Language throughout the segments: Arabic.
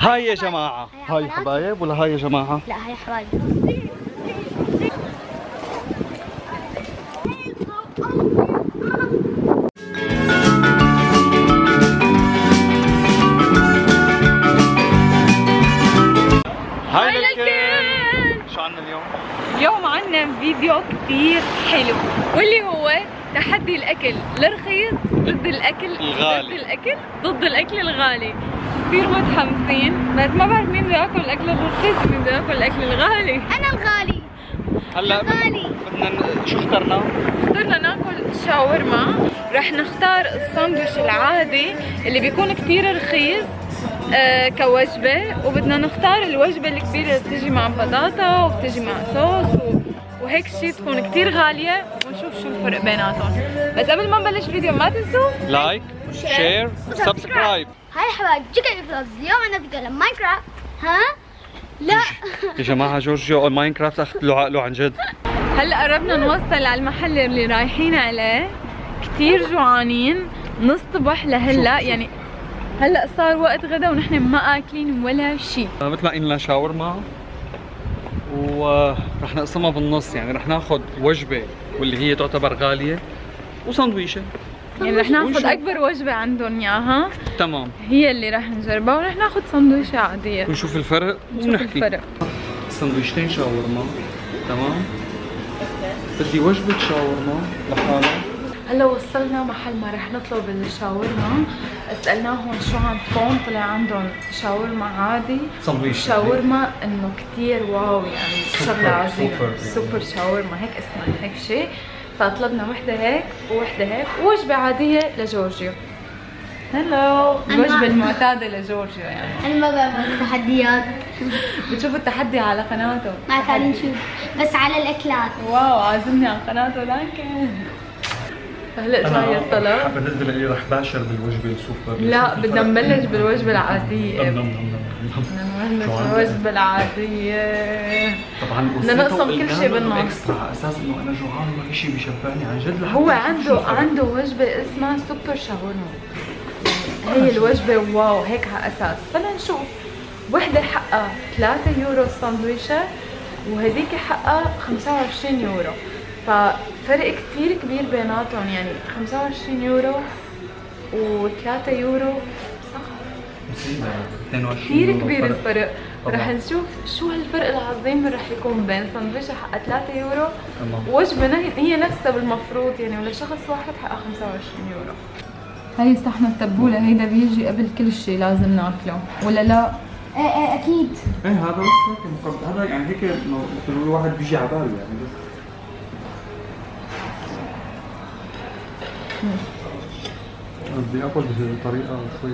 هاي يا جماعة، هاي حبايب ولا هاي يا جماعة؟ لا هاي حبايب. هاي للكل. شو عنا اليوم؟ اليوم عنا فيديو كتير حلو، واللي هو تحدي الاكل الرخيص ضد الاكل الغالي. ضد الاكل الغالي. كثير متحمسين، بس ما بعرف مين بده ياكل الاكل الرخيص ومين بده ياكل الاكل الغالي. انا الغالي. هلا بدنا شو اخترنا؟ اخترنا ناكل شاورما. رح نختار الساندويش العادي اللي بيكون كثير رخيص كوجبة، وبدنا نختار الوجبة الكبيرة اللي بتجي مع بطاطا وبتجي مع صوص وهيك شيء تكون كثير غالية، ونشوف شو الفرق بيناتهم. بس قبل ما نبلش الفيديو ما تنسوا لايك شير وسبسكرايب. هاي حبايب جيكن فلوجز. اليوم عنا فيديو لماينكرافت. ها؟ لا يا جماعة جورجيو ماينكرافت اخذ له عقله عن جد. هلا قربنا نوصل على المحل اللي رايحين عليه، كثير جوعانين، نصطبح لهلا يعني هلا صار وقت غدا ونحن ما اكلين ولا شيء. مثل ما قلنا شاورما ورح نقسمها بالنص، يعني رح ناخذ وجبة واللي هي تعتبر غالية وساندويشة، يعني رح ناخذ اكبر وجبة عندهم اياها تمام، هي اللي رح نجربها، ورح ناخذ سندويشة عادية ونشوف الفرق ونحكي. سندويشتين شاورما تمام. بدي وجبة شاورما لحالها. هلا وصلنا محل ما رح نطلب الشاورما، سألناهم شو عندكم، طلع عندهم شاورما عادي، شاورما انه كثير واو، يعني شغلة عظيمة، سوبر شاورما هيك اسمها هيك شيء. فطلبنا وحدة هيك ووحدة هيك ووجبة عادية لجورجيو. هلو، الوجبة المعتادة لجورجيو يعني. انا ما بعمل تحديات. بتشوف التحدي على قناته؟ ما كان نشوف بس على الاكلات. واو عازمني على قناته. لكن هلا جاي الطلب. بالنسبة لي رح باشر بالوجبة السوبر. لا بدنا نبلش بالوجبة العادية. نبلش بالوجبة العادية. طبعا بدنا نقسم كل شيء بالنص. اكسترا على اساس انه انا جوعان وما شيء بيشبعني عن جد. هو عنده وجبة اسمها سوبر شاورما. هي الوجبة واو هيك على اساس. فلنشوف. وحدة حقها 3 يورو الساندويشة، وهذيك حقها 25 يورو. ففرق كثير كبير بيناتهم، يعني 25 يورو و3 يورو صح؟ كثير كبير الفرق. رح نشوف شو هالفرق العظيم رح يكون بين سندويشة حقها 3 يورو ووجبة هي نفسها بالمفروض يعني، ولا شخص واحد حقها 25 يورو. هي صحن التبولة، هيدا بيجي قبل كل شيء لازم ناكله ولا لا؟ ايه اكيد. ايه هذا هذا يعني هيك انه مثل الواحد بيجي على باله يعني. بس بدي اكل بطريقه شوي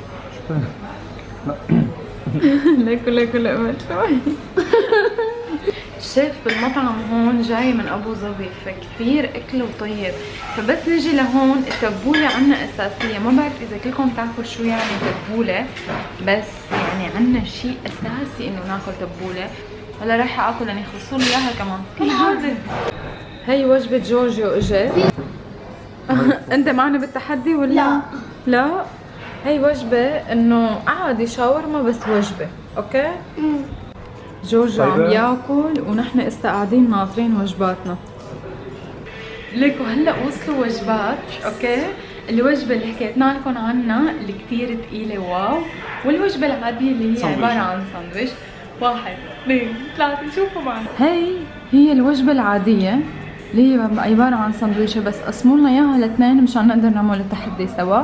لا ليكو امل شوي. الشيف بالمطعم هون جاي من ابو ظبي، فكثير اكله طيب. فبس نجي لهون التبوله عنا اساسيه. ما بعرف اذا كلكم بتعرفوا شو يعني تبوله، بس يعني عنا شيء اساسي انه ناكل تبوله. هلا رايحه اكل لان يخلصوا لي اياها كمان. هذا هي وجبه جورجيو اجت. انت معنا بالتحدي ولا لا؟ هي وجبه انه عادي شاورما بس وجبه، اوكي؟ جورجيو عم ياكل ونحن اسا قاعدين ناطرين وجباتنا. ليكو هلا وصلوا وجبات، اوكي؟ الوجبه اللي حكيتنا لكم عنها اللي كثير ثقيله واو، والوجبه العاديه اللي هي عباره عن ساندويش. 1 2 3 شوفوا معنا. هي الوجبه العاديه اللي هي عباره عن ساندويشه، بس قسموا لنا اياها لاثنين مشان نقدر نعمل التحدي سوا.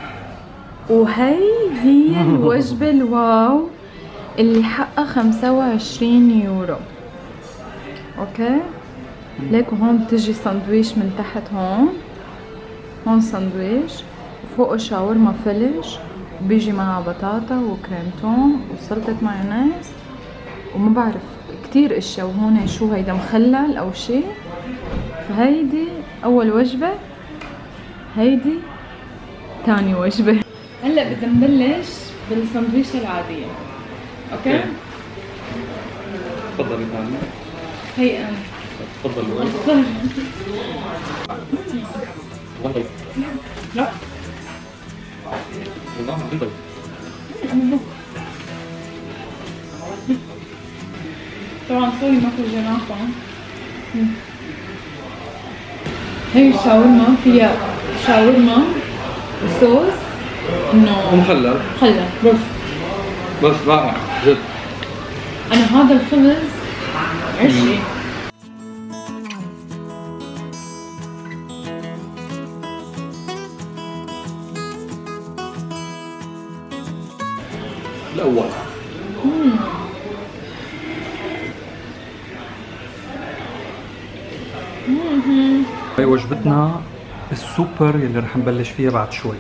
هي الوجبه الواو اللي حقها 25 يورو، اوكي؟ ليكو هون بتجي ساندويش من تحت، هون ساندويش وفوقه شاورما فلش، بيجي معها بطاطا وكريمتون وسلطة مايونيز وما بعرف كتير اشياء. وهون شو هيدا مخلل او شي. فهيدي اول وجبة، هيدي ثاني وجبة. هلا بدنا نبلش بالساندويشة العادية، اوكي؟ تفضلي ثاني. هي انا. تفضلي. لا والله ما طبعا سوري ما فرجيناكم. هي الشاورما فيها شاورما وصوص انه ومخلل. بس رائع جد. انا هذا الخبز عشقي. الاول هي وجبتنا السوبر يلي رح نبلش فيها بعد شوي.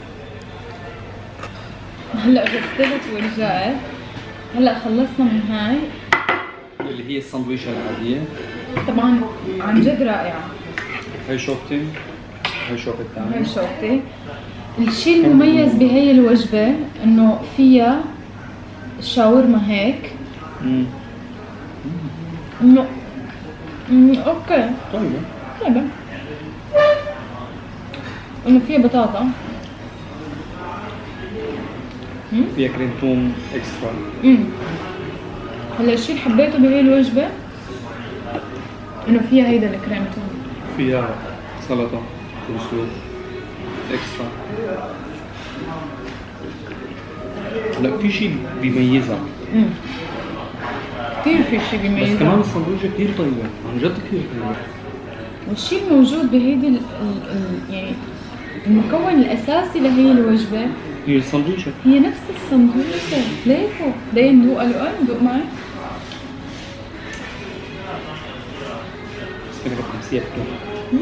هلا غسلت ورجعت. هلا خلصنا من هاي اللي هي السندويشة العادية. طبعا عن جد رائعة. هي شوكتي، هي شوكة الثانية. هاي شوكتي. الشيء المميز بهي الوجبة انه فيها الشاورما هيك. انه اوكي طيبة. طيبة. انه فيها بطاطا. فيها كريم توم اكسترا. هلا الشيء اللي حبيته بهي الوجبة انه فيها هيدا الكريم توم. فيها سلطة وسلوق اكسترا. هلا في شيء بيميزها. كثير في شيء بيميزها. بس كمان السندويشة كثير طيبة، عن جد كثير طيبة. والشيء الموجود بهيدي يعني المكون الاساسي لهي الوجبة هي السندويشة. هي نفس السندويشة. ليكو بدي ندوق له. ندوق معي. بس كده كانت نفسية كثير.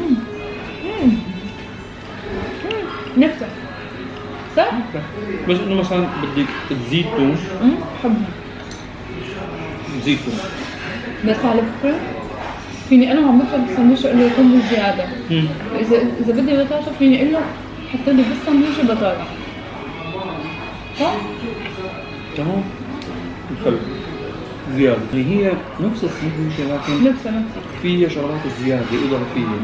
نفسها صح؟ بس انه مثلا بدك تزيد توم. بحبها. تزيد توم. بس على فكرة فيني انا عم بطلب السندويشة اقول له توم زيادة. اذا بدي بطاطا فيني اقول له حط لي بالسندويشة بطاطا. صح؟ تمام. حلو. زيادة. يعني هي نفس السندويشة لكن نفسها فيها شغلات زيادة إضافية.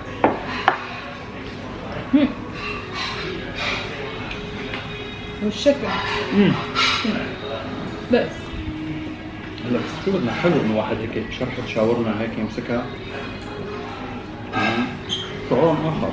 والشكل. بس هلا بس شو بدنا حلو انه واحد هيك شرحة شاورما هيك يمسكها. شعور اخر.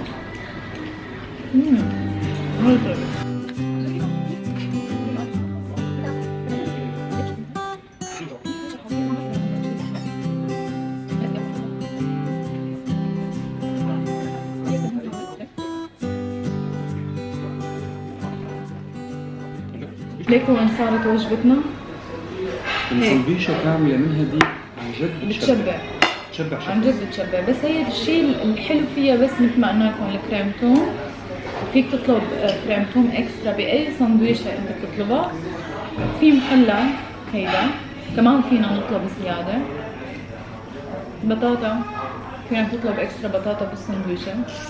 ليكو وين صارت وجبتنا؟ السندويشة كاملة منها دي عن جد بتشبع. بتشبع عن جد بتشبع. بس هي الشيء الحلو فيها بس مثل ما قلنا لكم الكريم توم. فيك تطلب كريم توم اكسترا باي سندويشة انت بتطلبها. في محلى هيدا كمان فينا نطلب زيادة. بطاطا فينا تطلب اكسترا بطاطا بالسندويشة.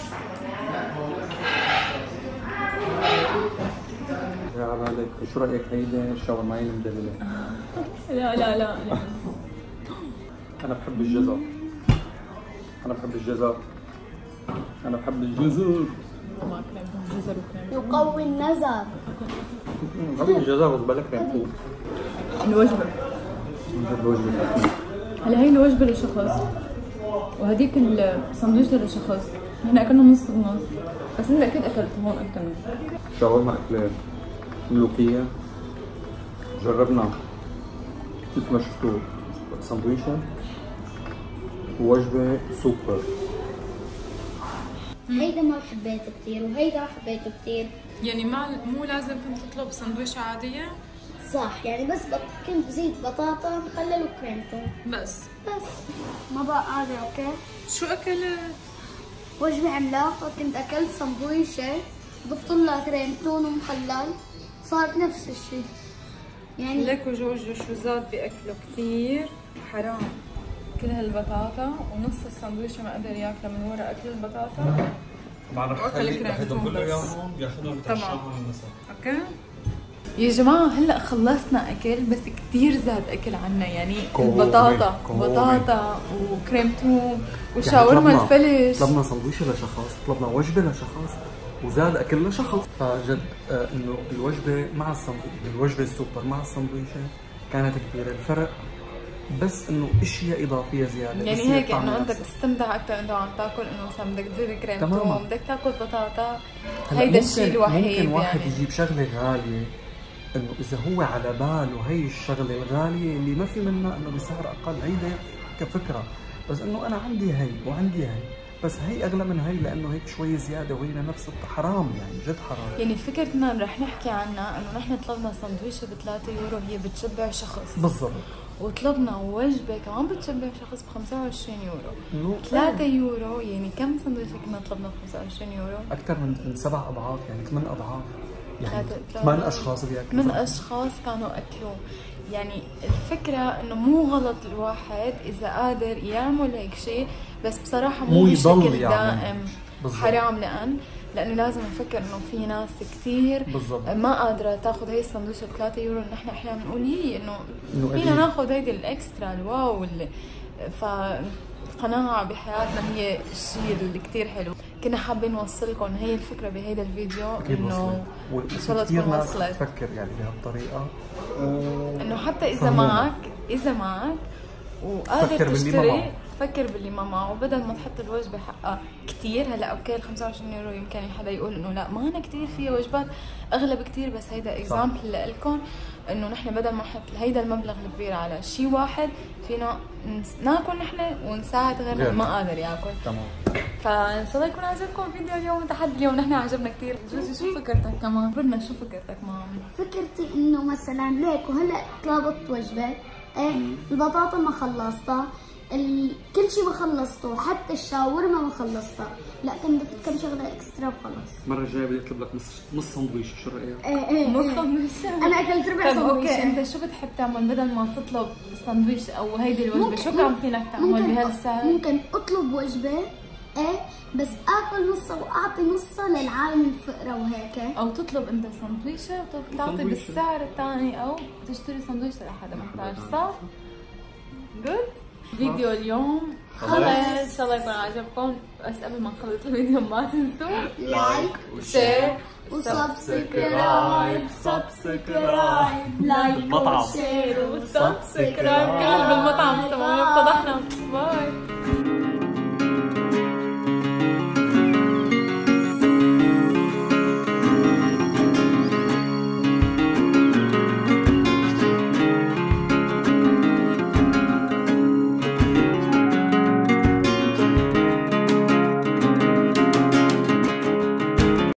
يا بالك شو رايك هيدا الشاورما المدلله؟ لا لا لا انا بحب الجزر. انا بحب الجزر. انا بحب الجزر. ما كريم جزر وكريم يقوي النظر. بحب الجزر بس بلا كريم توم. الوجبة. الوجبة. هلا هي الوجبة لشخص وهديك السندويشة لشخص. هنا اكلنا نص بنص. بس انت اكيد اكلت هون اكثر منك. شاورما اكلات ملوكية. جربنا مثل ما شفتوا سندويشة ووجبة سوبر. هيدا ما حبيته كثير وهيدا ما حبيته كثير. يعني مو لازم كنت تطلب سندويشة عادية؟ صح يعني بس كنت بزيد بطاطا مخلل وكريم توم بس ما بقى هذا. اوكي شو اكلت؟ وجبة عملاقة. كنت اكلت سندويشة ضفت لها كريم توم ومخلل صارت نفس الشيء. يعني ليكو جوجو شو زاد باكله كثير حرام. كل هالبطاطا ونص السندويشة ما قدر ياكله من ورا اكل البطاطا. معنا رح يدهم كل اياهم ياخذهم يتعشاهم المساء. اوكي يا جماعة هلا خلصنا اكل بس كثير زاد اكل عنا. يعني البطاطا بطاطا وكريم توم وشاورما الفلش. طلبنا سندويشة لشخص، طلبنا وجبة لشخص وزاد اكل لشخص. فجد انه الوجبة مع السندويشة، الوجبة السوبر مع السندويشة كانت كبيرة. الفرق بس انه اشياء اضافيه زياده يعني بصير هيك طعمها انه انت أحسن. بتستمتع اكثر انت عم تاكل، انه مثلا بدك تزيد كريم تماماً. توم، بدك تاكل بطاطا، هلا هيدا الشيء الوحيد. ممكن واحد يعني يجيب شغله غاليه، انه اذا هو على باله هي الشغله الغاليه اللي ما في منها انه بسعر اقل، هيدا كفكره. بس انه انا عندي هي وعندي هي، بس هي اغلى من هي لانه هيك شوي زياده وهي نفس حرام، يعني جد حرام. يعني فكرتنا رح نحكي عنها انه نحن طلبنا سندويشه ب 3 يورو هي بتشبع شخص، بالضبط. وطلبنا وجبه كمان بتشبع شخص ب 25 يورو. إنه 3 يورو يعني كم سندويشه كنا طلبنا ب 25 يورو؟ اكثر من 7 اضعاف، يعني 8 اضعاف، يعني ثلاثة- 8 اشخاص بياكلوا. 8 اشخاص كانوا اكلوا. يعني الفكره انه مو غلط الواحد اذا قادر يعمل هيك شيء، بس بصراحه مو مو يضل بشكل يعمل. دائم. بالضبط. حرام، لانه لازم نفكر انه في ناس كثير بالضبط. ما قادره تاخذ هي السندويشه ب 3 يورو. نحن احيانا بنقول هي انه إنه فينا قليل. ناخذ هيدي الاكسترا الواو فالقناعة بحياتنا هي الشيء اللي كثير حلو. كنا حابين نوصل لكم هي الفكره بهيدا الفيديو، اكيد انه وصلت، ان شاء الله وكثير تكون ناس وصلت. تفكر يعني بهالطريقه انه حتى اذا فهمونا. معك وقادر فكر باللي ما تشتري، معه. فكر باللي ما معه، بدل ما تحط الوجبه حقها كثير. هلا اوكي ال 25 يورو يمكن حدا يقول انه لا ما انا كثير فيها وجبات اغلى بكثير، بس هيدا اكزامبل لكم انه نحن بدل ما نحط هيدا المبلغ الكبير على شيء واحد، فينا ناكل نحن ونساعد غيرنا ما قادر ياكل. تمام. فان شاء الله يكون عجبكم فيديو اليوم، تحدي اليوم نحن عجبنا كثير. جوزي شو فكرتك كمان؟ بدنا شو فكرتك مامي؟ فكرتي انه مثلا ليك وهلا طلبت وجبه، البطاطا ما خلصتها، كل شيء ما خلصته، حتى الشاورما ما خلصتها، لا كنت ضفت كم شغله اكسترا وخلص. المره الجايه بدي اطلب لك نص سندويشه، شو رايك؟ انا اكلت ربع طيب اوكي، سندويشه. انت شو بتحب تعمل بدل ما تطلب سندويش او هيدي الوجبه؟ شو كان فينك تعمل بهالسعر؟ ممكن اطلب وجبه بس اكل نصها واعطي نصها للعالم الفقراء وهيك، او تطلب انت سندويشه وتعطي بالسعر الثاني، او تشتري سندويشه لحدا محتاج، صح؟ جود. فيديو اليوم خلص، ان شاء الله يكون عجبكم. بس قبل ما نخلص الفيديو ما تنسوا لايك وشير وسبسكرايب، لايك المطعم. وشير وسبسكرايب. كل اللي بالمطعم سمعوا فضحنا. باي.